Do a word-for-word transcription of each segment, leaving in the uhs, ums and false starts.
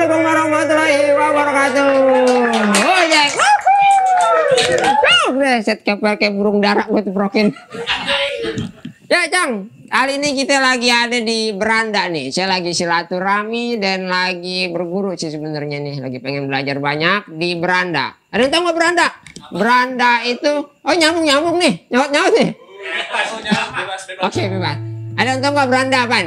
Assalamualaikum warahmatullahi wabarakatuh. Oh ya. Set kayak kayak burung dara gue tuprokin. Ya Cang, kali ini kita lagi ada di beranda nih. Saya lagi silaturahmi dan lagi berguru sih sebenarnya nih. Lagi pengen belajar banyak di beranda. Ada yang tahu nggak beranda? Beranda itu, oh nyambung nyambung nih, nyaut nyaut nih. Oke bebas. Ada yang tahu nggak beranda apaan?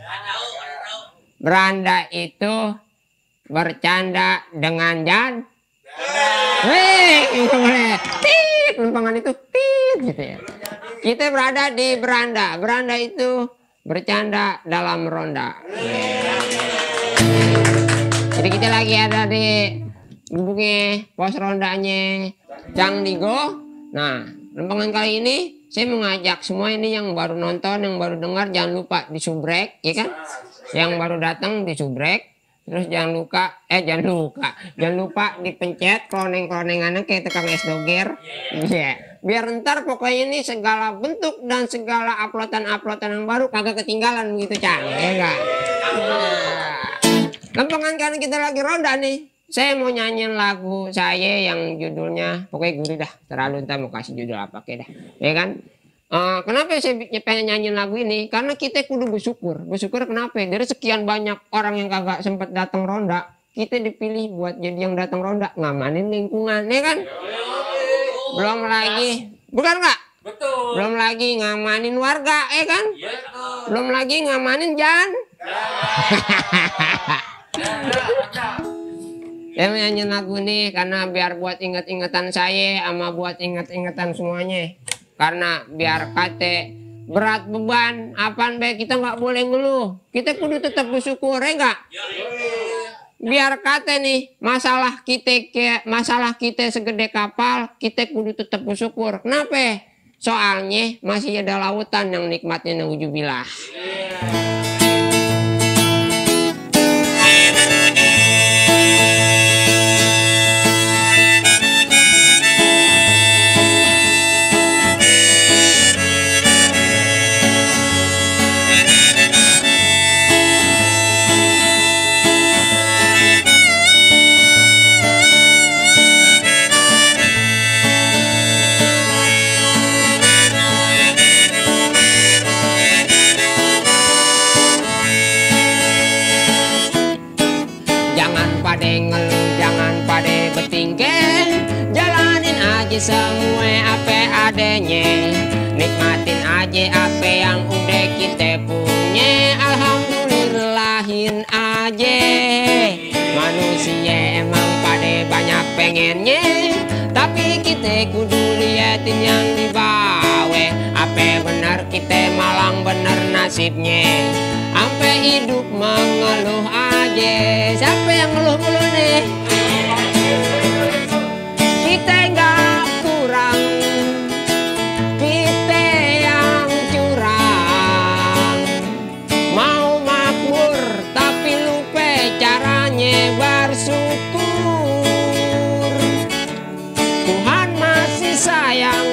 Beranda itu bercanda dengan Jan. Wih, tit, lempangan itu tit gitu ya. Kita berada di beranda. Beranda itu bercanda dalam ronda. Jadi kita lagi ada di gubuknya pos rondanya Cang Digo. Nah, lempangan kali ini saya mengajak semua ini yang baru nonton, yang baru dengar, jangan lupa disubrek, ya kan? Yang baru datang disubrek. Terus jangan lupa, eh jangan lupa, jangan lupa dipencet kroneng-kronengannya kayak tukang es doger. Iya. Yeah. Biar ntar pokoknya ini segala bentuk dan segala uploadan-uploadan yang baru kagak ketinggalan begitu Cang. Ya enggak? Nah, lempangan karena kita lagi ronda nih. Saya mau nyanyiin lagu saya yang judulnya, pokoknya gurih dah. Terlalu ntar mau kasih judul apa kayak dah. Ya kan? Uh, kenapa saya pengen nyanyiin lagu ini? Karena kita kudu bersyukur. Bersyukur kenapa? Dari sekian banyak orang yang kagak sempat datang ronda, kita dipilih buat jadi yang datang ronda, ngamanin lingkungan, ya kan? Belum lagi, bukan nggak? Betul. Belum lagi ngamanin warga, ya kan? Belum lagi ngamanin Jan. Saya nyanyiin lagu ini karena biar buat inget-ingetan saya, sama buat inget-ingetan semuanya. Karena biar kate berat beban apaan baik kita nggak boleh ngeluh, kita kudu tetap bersyukur, ya enggak? Biar kate nih masalah kita kayak masalah kita segede kapal, kita kudu tetap bersyukur. Kenapa? Soalnya masih ada lautan yang nikmatnya nauzubillah. Semua apa adanya, nikmatin aja apa yang udah kita punya. Alhamdulillahin aja. Manusia emang pada banyak pengennya, tapi kita kudu liatin yang di bawah. Apa benar kita malang bener nasibnya, sampai hidup mengeluh aja. Siapa yang ngeluh-ngeluh nih? Kita enggak kurang, kita yang curang. Mau makmur tapi lupa caranya bersyukur. Tuhan masih sayang,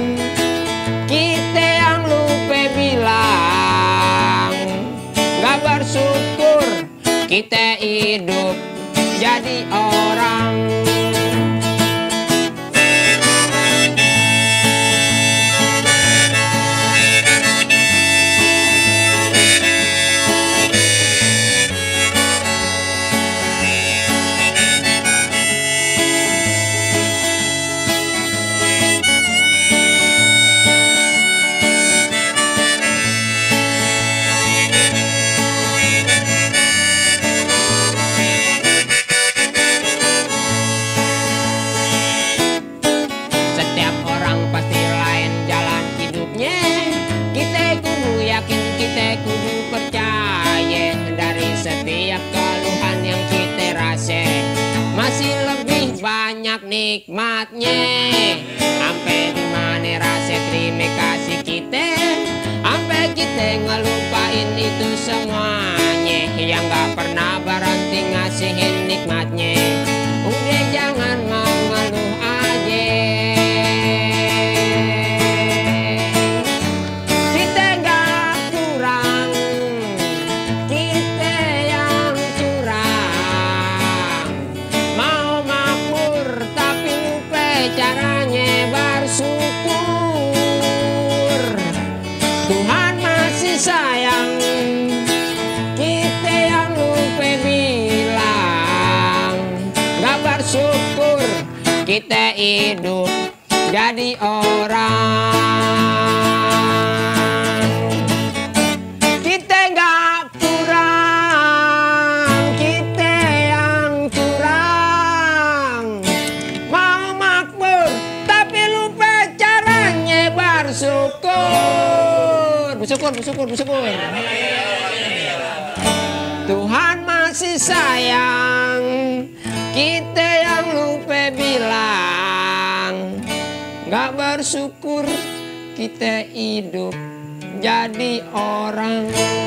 kita yang lupa bilang. Gak bersyukur, kita hidup jadi orang. Nikmatnya sampai di mana rasa terima kasih kita, sampai kita ngelupain itu semuanya yang gak pernah berhenti ngasihin nikmatnya. Udah jangan mengeluh aja. Kita gak kurang, kita yang curang. kita hidup jadi orang. Kita nggak kurang, kita yang curang. Mau makmur tapi lupa caranya bersyukur. Bersyukur, bersyukur, bersyukur. Tuhan masih sayang, kita yang lupa bilang. Gak bersyukur, kita hidup jadi orang.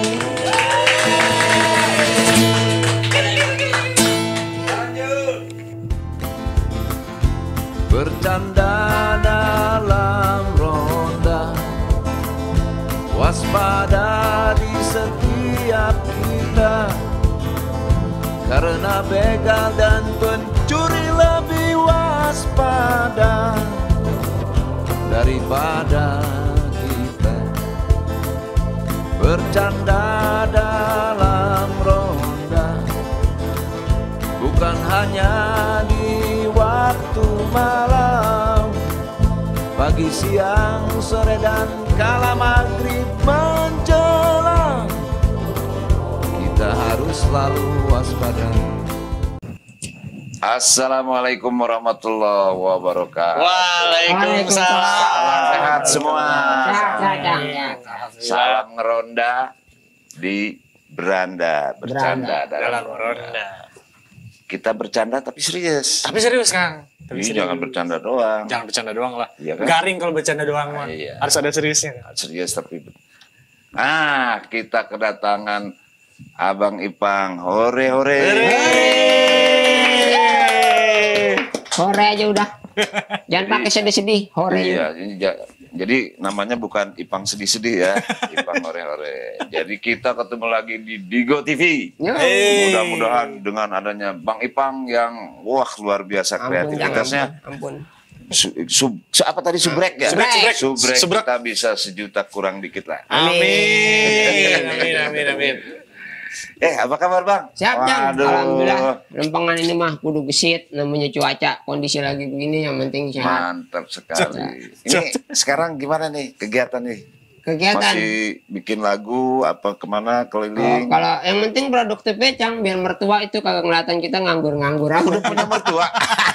Bercanda dalam ronda, waspada di setiap kita, karena begal dan pencuri lebih waspada daripada kita. Bercanda dalam ronda, bukan hanya di waktu malam, pagi, siang, sore, dan kala maghrib menjelang, kita harus selalu waspada. Assalamualaikum warahmatullahi wabarakatuh. Waalaikumsalam. Sehat semua. Sehat, sehat. Salam ngeronda di beranda, bercanda dalam ronda. Kita bercanda tapi serius. Tapi serius, Kang. Tapi Ini serius. jangan bercanda doang. Jangan bercanda doang lah. Iya kan? Garing kalau bercanda doang mah. Iya. Harus ada seriusnya. Serius tapi. Ah, kita kedatangan Abang Ipang. Hore hore. Hore aja udah. Jangan pakai sedih-sedih. Hore. Iya, ini ja- jadi namanya bukan Ipang sedih-sedih ya. Ipang hore-hore. Jadi kita ketemu lagi di Digo T V. Yo. Mudah-mudahan dengan adanya Bang Ipang yang wah luar biasa Ampun, kreativitasnya. jangan, ampun. Su, sub, su- apa tadi subrek ya? Subrek, subrek. Subrek Subrek. kita bisa sejuta kurang dikit lah. Amin. Amin, amin, amin. Eh, apa kabar Bang? Siap, Jang. Waduh. Alhamdulillah. Lempengan ini mah kudu gesit, namanya cuaca, kondisi lagi begini yang penting sehat. Mantap sekali. Ini sekarang gimana nih kegiatan nih? Kegiatan. Masih bikin lagu apa kemana Oh, keliling? kalau yang penting produktifnya, Cang, biar mertua itu kagak ngeliatan kita nganggur-nganggur aja. Udah punya mertua.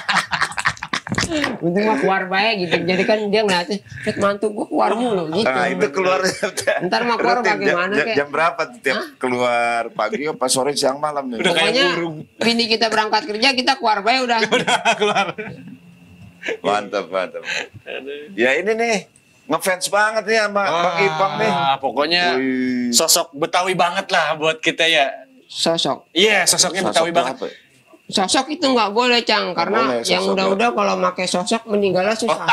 Untung mah keluar baik gitu. Jadi kan dia ngeliatin, "Cek mantu gua keluar mulu" gitu. Nah, itu keluar. Ntar mah keluar Rutin, bagaimana, jam, kek? jam berapa tuh tiap keluar pagi apa sore siang malam nih? Udah kayak Pokoknya burung. bini kita berangkat kerja, kita keluar baik udah. Keluar. Mantap, mantap. Ya ini nih ngefans banget nih sama Bang Ipang nih. Ah, pokoknya Wih. sosok Betawi banget lah buat kita ya. Sosok. Iya, sosoknya Sosok Betawi tuh banget. apa ya? Sosok itu nggak boleh, Cang, karena boleh, yang sosok udah-udah kalau pakai sosok meninggalnya susah.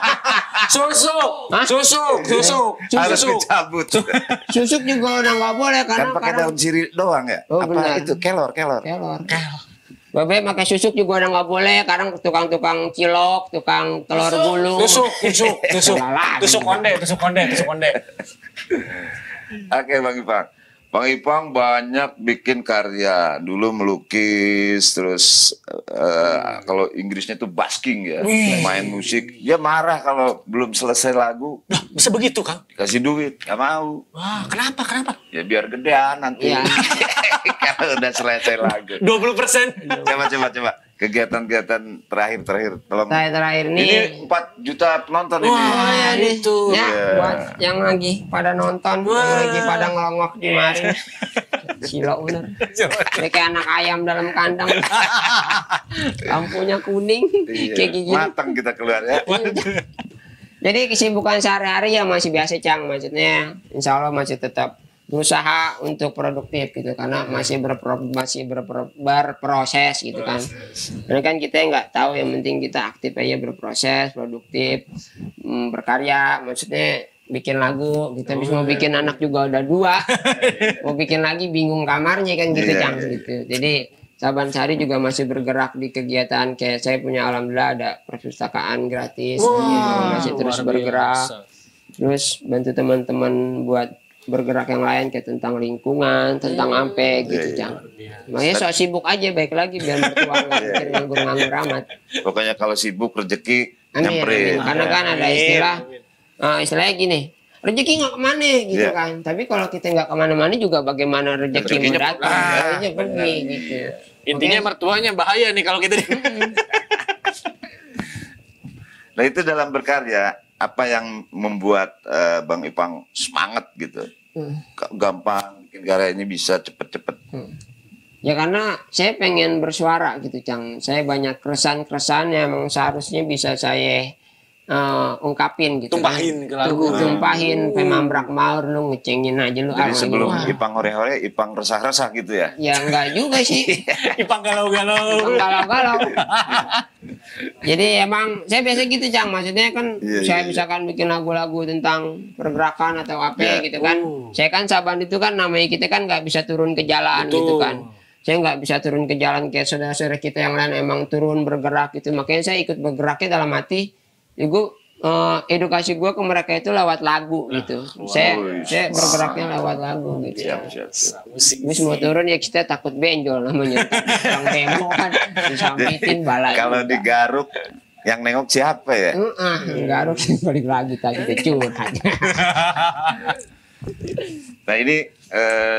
Susuk, Hah? susuk, susuk, Harus susuk. dicabut. Susuk juga udah nggak boleh karena Kan pakai karena daun sirih doang ya? Oh, apa benar. itu kelor, kelor. kelor. Babe pakai susuk juga udah nggak boleh, kadang tukang-tukang cilok, tukang telur gulung. Tusuk, tusuk, tusuk. Salah lagi. Tusuk konde, tusuk konde, tusuk konde. Oke Bang Ipang. Bang Ipang banyak bikin karya. Dulu melukis, terus eh, kalau Inggrisnya tuh basking ya, main musik. Dia marah kalau belum selesai lagu, Lah, bisa begitu, Kang? kasih duit, gak mau. Wah, kenapa? Kenapa? Ya biar gedean nanti. Iya. Kalau udah selesai lagu. dua puluh persen. Coba, coba, coba. Kegiatan-kegiatan terakhir-terakhir. Tolong. Terakhir terakhir Ini nih. empat juta penonton ini. Wah, ya, nih. itu. Ya, Iya. buat yang lagi pada nonton, yang lagi pada ngelongok di mari. Silo bener. Ini kayak anak ayam dalam kandang. Lampunya kuning, Iya. kayak gini. Matang kita keluar ya. Jadi kesibukan sehari-hari ya masih biasa, Cang. Maksudnya insya Allah masih tetap berusaha untuk produktif gitu karena masih berpro, masih berpro, berproses gitu kan. Karena kan kita nggak tahu, yang penting kita aktif aja, berproses, produktif, mm, berkarya. Maksudnya bikin lagu, kita bisa mau bikin anak juga udah dua, mau bikin lagi bingung kamarnya kan gitu, Iya, Cang iya. gitu. Jadi Saban Sari juga masih bergerak di kegiatan, kayak saya punya alhamdulillah ada perpustakaan gratis, gitu. Masih terus luar bergerak. biasa. Terus bantu teman-teman buat bergerak yang lain kayak tentang lingkungan, tentang ampe gitu, Iya, Cang. Makanya sok sibuk aja baik lagi biar mertua nggak mikir nganggur-nganggur amat. Pokoknya kalau sibuk rezeki Amin, nyamperin. amin. Karena kan ada istilah, uh, istilahnya gini, rezeki nggak kemana gitu Iya. kan. Tapi kalau kita nggak kemana-mana juga bagaimana rezeki Rezekinya mendatang, ah, rezekinya pergi gitu. Intinya Oke. mertuanya bahaya nih kalau kita. Nah itu dalam berkarya, apa yang membuat eh, Bang Ipang semangat gitu? Hmm. K- Gampang bikin karya ini bisa cepet-cepet. Ya karena saya pengen bersuara gitu, Cang. Saya banyak keresahan-keresahan yang emang seharusnya bisa saya eh, ungkapin gitu. Tumpahin ke kan. lagu. Tuh, tumpahin, pemambrak maur lu ngecengin aja lu. Jadi ah, sebelum gitu. Ipang hore-hore, Ipang resah-resah gitu ya? Ya enggak juga sih. Ipang galau-galau. Galau-galau. Jadi emang saya biasa gitu, Cang. Maksudnya kan Iya, saya iya, misalkan bikin lagu-lagu tentang pergerakan atau apa Iya. gitu kan. Uh. Saya kan Saban itu kan namanya kita kan nggak bisa turun ke jalan Betul. gitu kan. Saya nggak bisa turun ke jalan kayak saudara-saudara kita yang lain emang turun bergerak gitu. Makanya saya ikut bergeraknya dalam hati. Ya gue eh, edukasi gue ke mereka itu lewat lagu gitu. Saya saya bergeraknya lewat lagu gitu. Siap, siap, siap. Musik. Terus mau turun ya kita takut benjol namanya. Orang demo kan disambitin balai. Kalau digaruk, yang nengok siapa ya? Heeh, enggak harus balik lagi tadi ke curhat. Nah ini eh,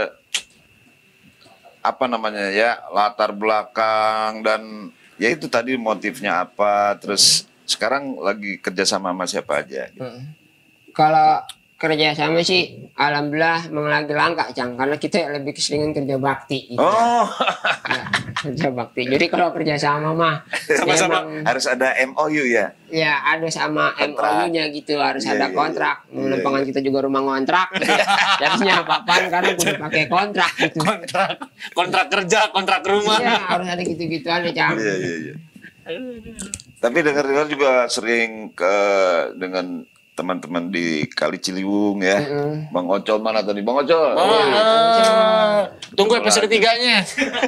apa namanya ya, latar belakang dan ya itu tadi motifnya apa, terus sekarang lagi kerja sama sama siapa aja? Gitu. Kalau kerja sama sih alhamdulillah memang lagi langka, Cang, karena kita lebih keseringan kerja bakti gitu. Oh, Ya, kerja bakti. Jadi kalau kerja sama mah Sama-sama. ya emang, harus ada M O U ya? ya ada sama M O U-nya gitu, harus Iya, ada iya, kontrak. iya. Melempangan kita juga rumah ngontrak. Gitu. Jadinya apa-apaan karena udah pakai kontrak gitu. Kontrak, kontrak kerja, kontrak rumah. Iya, harus ada gitu-gituan ya, Cang. Iya, iya, iya. Tapi dengar-dengar juga sering ke dengan teman-teman di Kali Ciliwung ya. Mm-mm. Bang Ocol mana tadi? Bang Ocol. Ah, tunggu episode tiganya.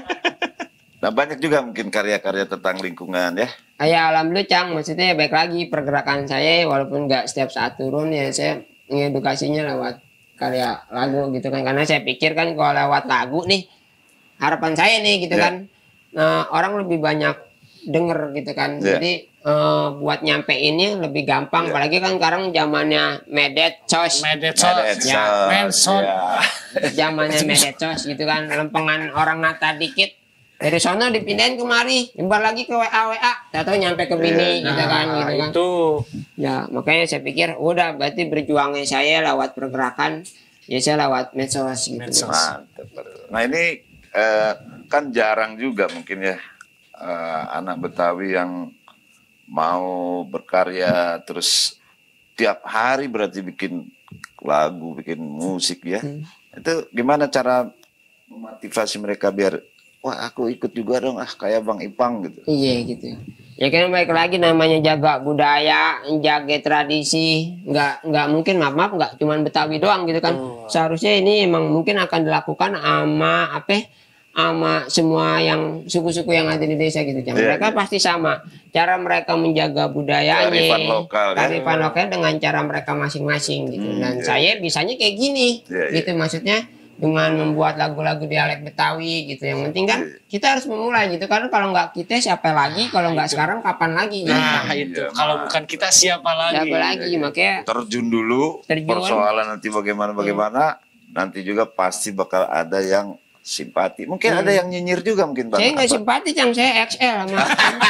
Nah banyak juga mungkin karya-karya tentang lingkungan ya. Ya alhamdulillah, Cang, maksudnya baik lagi pergerakan saya walaupun nggak setiap saat turun ya saya ngedukasinya lewat karya lagu gitu kan, karena saya pikir kan kalau lewat lagu nih harapan saya nih gitu Ya. kan, nah, orang lebih banyak denger gitu kan, Ya. jadi eh, buat nyampeinnya lebih gampang, Ya. apalagi kan sekarang zamannya medsos, Medetsos. Medetsos, Ya. Medsos. ya. zamannya medsos gitu kan, lempengan orang nata dikit dari sono dipindahin kemari, nyebar lagi ke W A W A, tahu nyampe ke bini gitu kan, Nah, gitu kan. itu. Ya, makanya saya pikir udah berarti berjuangnya saya lewat pergerakan, ya saya lewat medsos gitu. Medsos. Mantap. Nah ini eh, kan jarang juga mungkin ya eh, anak Betawi yang mau berkarya terus tiap hari berarti bikin lagu, bikin musik ya. Itu gimana cara memotivasi mereka biar wah aku ikut juga dong ah kayak Bang Ipang gitu. Iya gitu. Ya kan baik lagi namanya jaga budaya, jaga tradisi, nggak nggak mungkin maaf maaf nggak cuman Betawi doang gitu kan. Seharusnya ini emang mungkin akan dilakukan sama apa? Sama semua yang suku-suku yang ada di desa gitu. Cang. Iya, Mereka iya. pasti sama. Cara mereka menjaga budayanya, Kearifan lokal, ya. kearifan lokal dengan cara mereka masing-masing gitu. Dan iya. saya bisanya kayak gini, Iya, iya. gitu maksudnya dengan membuat lagu-lagu dialek Betawi gitu. Yang penting kan kita harus memulai gitu. Karena kalau nggak kita siapa lagi? Kalau nggak sekarang kapan lagi? Nah, gitu. itu. Iya, Kalau Mas. bukan kita siapa lagi? Siapa lagi? Makanya Terjun dulu, Terjun. persoalan nanti bagaimana-bagaimana, nanti juga pasti bakal ada yang simpati. Mungkin ada yang nyinyir juga mungkin Bang. saya nggak Apa? simpati, Cang. Saya X L sama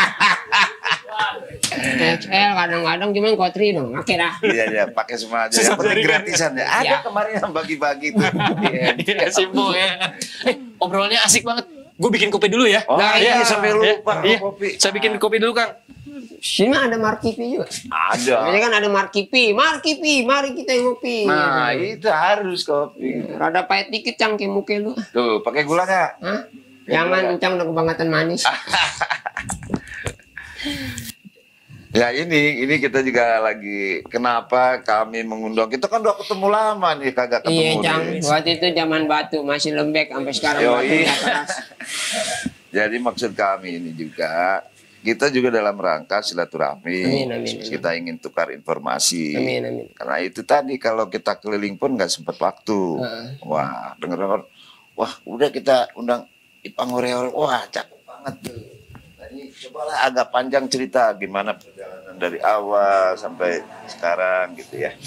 X L kadang-kadang cuman kotri dong. Oke dah. Iya iya pakai semua aja. Susah Yang penting jaringan. gratisan ya. Ada Ya. kemarin yang bagi-bagi tuh. Iya. Iya, simpul ya. Eh, obrolannya asik banget. Gue bikin kopi dulu ya. Oh Nah, iya iya. sampai lupa Iya. kopi. Saya bikin kopi dulu, Kang. Sini ada Markipi juga. Ada. Ini kan ada Markipi. Markipi, mari kita ngopi. Nah itu harus kopi. Rada pahit dikit, Cang, ke muka lu. Tuh pakai gula nggak? Hah? Jangan, Cang, udah kebangetan manis. Ya ini ini kita juga lagi kenapa kami mengundang kita kan udah ketemu lama nih kagak ketemu. Iya, Cang. nih. Waktu itu zaman batu masih lembek sampai sekarang Yoi. batu nggak keras. Jadi maksud kami ini juga kita juga dalam rangka silaturahmi. Amin, amin, amin. Kita ingin tukar informasi. Amin, amin. Karena itu tadi kalau kita keliling pun nggak sempat waktu. Uh. Wah, dengar-dengar, wah udah kita undang Ipang Horeor, wah cakep banget tuh. Jadi cobalah agak panjang cerita gimana perjalanan dari awal sampai sekarang gitu ya.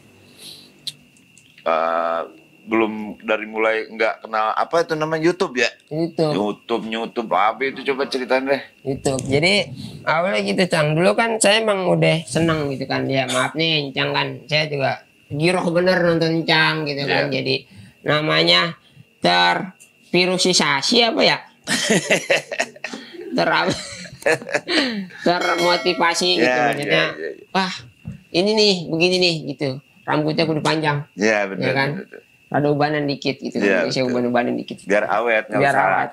Uh, belum dari mulai nggak kenal apa itu namanya YouTube ya? YouTube. YouTube, YouTube apa itu coba ceritain deh. YouTube. Jadi awalnya gitu Cang. Dulu kan saya emang udah seneng gitu kan. Ya maaf nih Cang kan. Saya juga giroh bener nonton Cang gitu kan. Yeah. Jadi namanya tervirusisasi apa ya? Ter termotivasi gitu Yeah, maksudnya. yeah, yeah, yeah. Wah ini nih begini nih gitu. Rambutnya kudu panjang. Ya benar. Ya kan? Benar. Ada ubanan dikit gitu. Ya, Jadi saya uban-ubanan dikit. Biar awet, nggak Biar usah. awet.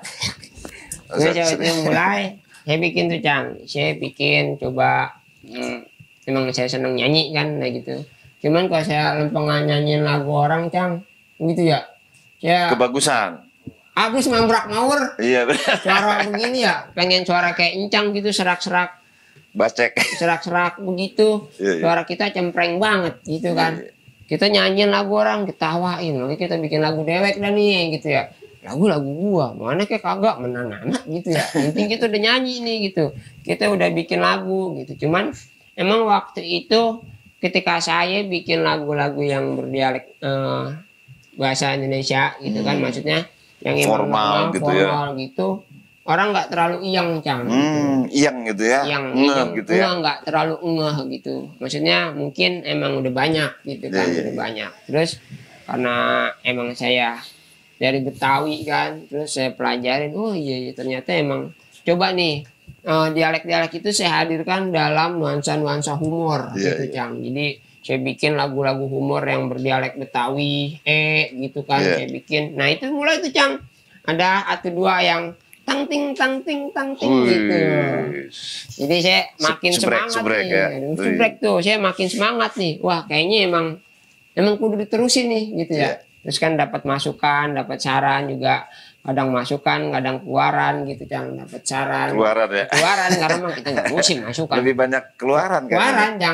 Terus saya itu mulai, saya bikin tuh Cang. Saya bikin coba, hmm, emang saya seneng nyanyi kan, nah gitu. Cuman kalau saya lempengan nyanyiin lagu orang Cang, gitu ya. Saya Kebagusan. habis membrak maur. Iya benar. Suara begini ya, pengen suara kayak Encang gitu, serak-serak, Bacek. serak-serak begitu. Iya, iya. Suara kita cempreng banget gitu kan. Iya, iya. Kita nyanyiin lagu orang, ketawain. Lalu kita bikin lagu dewek dah nih gitu ya. Lagu-lagu gua, mana kayak kagak menanam gitu ya. Intinya kita udah nyanyi nih gitu. Kita udah bikin lagu gitu. Cuman emang waktu itu ketika saya bikin lagu-lagu yang berdialek eh, bahasa Indonesia gitu kan, maksudnya yang emang Formal normal, gitu ya. formal gitu. Orang nggak terlalu iyang Cang. Hmm, iyang gitu ya. Yang Ngeh yang gitu ya. enggak, enggak terlalu ngeh gitu. Maksudnya mungkin emang udah banyak gitu kan, Iya, iya, udah iya. banyak. Terus karena emang saya dari Betawi kan, terus saya pelajarin, oh iya, iya ternyata emang coba nih eh, dialek-dialek itu saya hadirkan dalam nuansa-nuansa humor Iya, gitu iya. Cang. Jadi saya bikin lagu-lagu humor yang berdialek Betawi, eh gitu kan, Iya. saya bikin. Nah itu mulai tuh Cang, ada atau dua yang tang ting tang ting tang ting gitu. Wih. Jadi saya makin Sebrek, semangat sebrek nih. ya. Sebrek tuh, saya makin semangat nih. Wah, kayaknya emang emang kudu diterusin nih gitu ya. Iya. Terus kan dapat masukan, dapat saran juga. Kadang masukan, kadang keluaran gitu, Cang. Dapat saran. Keluaran ya. Keluaran karena emang kita nggak musim masukan. Lebih banyak keluaran kan. Keluaran, Cang.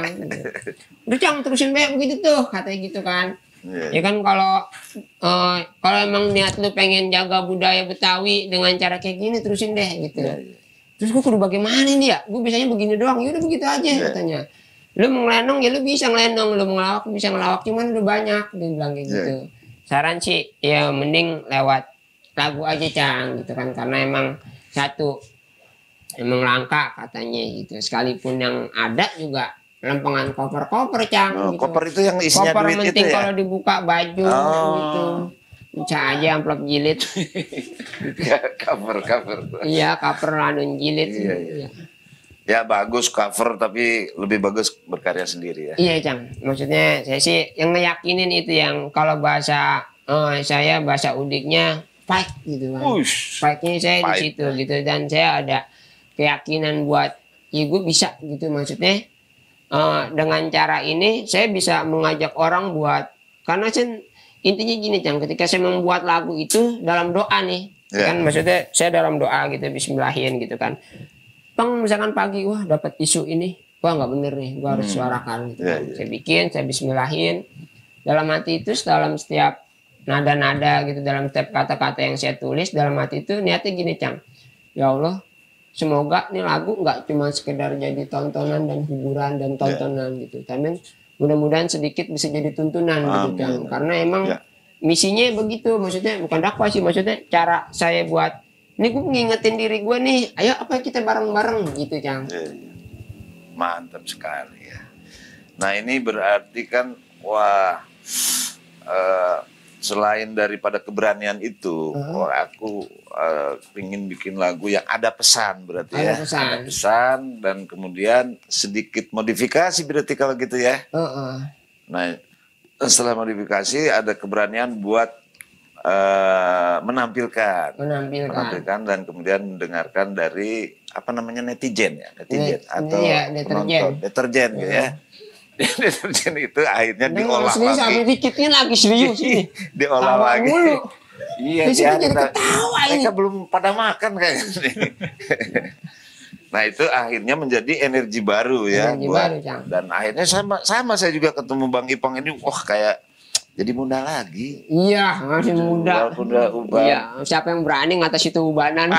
Udah, Cang, terusin banyak begitu tuh, katanya gitu kan. Iya. Ya kan kalau eh, kalau emang niat lu pengen jaga budaya Betawi dengan cara kayak gini terusin deh gitu. Iya, iya. Terus gue kudu bagaimana nih ya? Gue bisanya begini doang. Ya udah begitu aja Iya. katanya. Lu mau ngelenong ya lu bisa ngelenong, lu mau ngelawak bisa ngelawak, cuman udah banyak dia bilang kayak Iya. gitu. Saran sih ya mending lewat lagu aja Cang gitu kan, karena emang satu emang langka katanya gitu. Sekalipun yang ada juga lempengan koper-koper Cang Oh, gitu. koper itu yang isinya Koper duit itu penting ya. kalau dibuka baju Oh. gitu. Bisa aja amplop jilid. Ya, cover cover. Iya, cover lanun jilid. Iya, iya. Ya bagus cover tapi lebih bagus berkarya sendiri ya. Iya, Cang. Maksudnya saya sih yang ngeyakinin itu yang kalau bahasa eh, saya bahasa udiknya fight gitu kan. Ush. Fight-nya saya di Fight. situ gitu, dan saya ada keyakinan buat ya gue bisa gitu, maksudnya eh, dengan cara ini saya bisa mengajak orang buat, karena saya intinya gini Cang, ketika saya membuat lagu itu dalam doa nih. Ya. Kan maksudnya saya dalam doa gitu, bismillahin gitu kan. Bang misalkan pagi, wah dapat isu ini, wah nggak bener nih, gua harus suarakan gitu Ya, kan. ya. Saya bikin, saya bismillahin. Dalam hati itu, dalam setiap nada-nada gitu, dalam setiap kata-kata yang saya tulis, dalam hati itu niatnya gini Cang. Ya Allah, semoga nih lagu nggak cuma sekedar jadi tontonan dan hiburan dan tontonan gitu. Tapi mudah-mudahan sedikit bisa jadi tuntunan gitu Amin. Cang. Karena emang Ya. misinya begitu, maksudnya bukan dakwah sih, maksudnya cara saya buat ini gue ngingetin diri gue nih, ayo apa kita bareng-bareng gitu Cang. Iya, iya. Mantap sekali ya. Nah ini berarti kan wah eh, selain daripada keberanian itu, wah, aku eh, ingin bikin lagu yang ada pesan berarti Ada ya. pesan. Ada pesan dan kemudian sedikit modifikasi berarti kalau gitu ya. Heeh. Nah setelah modifikasi ada keberanian buat eh, menampilkan. Menampilkan. menampilkan dan kemudian mendengarkan dari apa namanya netizen ya netizen Net- atau iya, deterjen. penonton deterjen gitu ya. Deterjen itu akhirnya Dan diolah serius sampai lagi dikitnya lagi serius ini. diolah Tawa lagi mulu. iya Di situ dia jadi kita- ketawa ini. mereka belum pada makan kayaknya. Nah itu akhirnya menjadi energi baru ya. Energi buat- baru, Cang. Dan akhirnya sama sama saya juga ketemu Bang Ipang ini, wah kayak jadi muda lagi. Iya, masih muda. Walaupun udah ubah. Iya, siapa yang berani ngatas itu ubanan?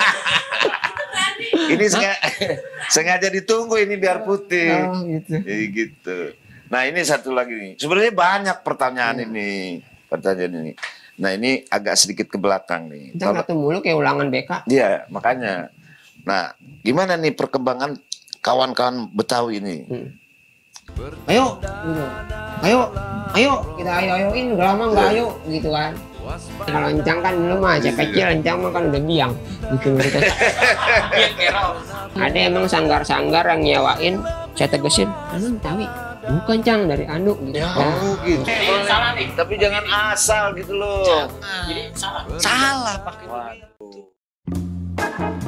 Ini sengaja, sengaja ditunggu ini biar putih. Oh, gitu. Jadi gitu. Nah ini satu lagi nih. Sebenarnya banyak pertanyaan Iya. ini, pertanyaan ini. Nah ini agak sedikit ke belakang nih. Kita Kalau- satu mulu kayak ulangan B K. Iya, makanya. Nah, gimana nih perkembangan kawan-kawan Betawi ini? Hmm. Ayo, gitu. Ayo, ayo, kita ayo ayoin, udah lama nggak ayo, gitu kan. Kalau Encang kan dulu mah, saya kecil Encang mah kan udah biang, gitu. Iya, kira. Ada emang sanggar-sanggar yang nyewain, saya tegesin, anu Betawi, bukan Cang dari Anu, gitu. Oh gitu. Eh, salah nih. Tapi jangan asal gitu loh. Jadi salah. Salah pakai.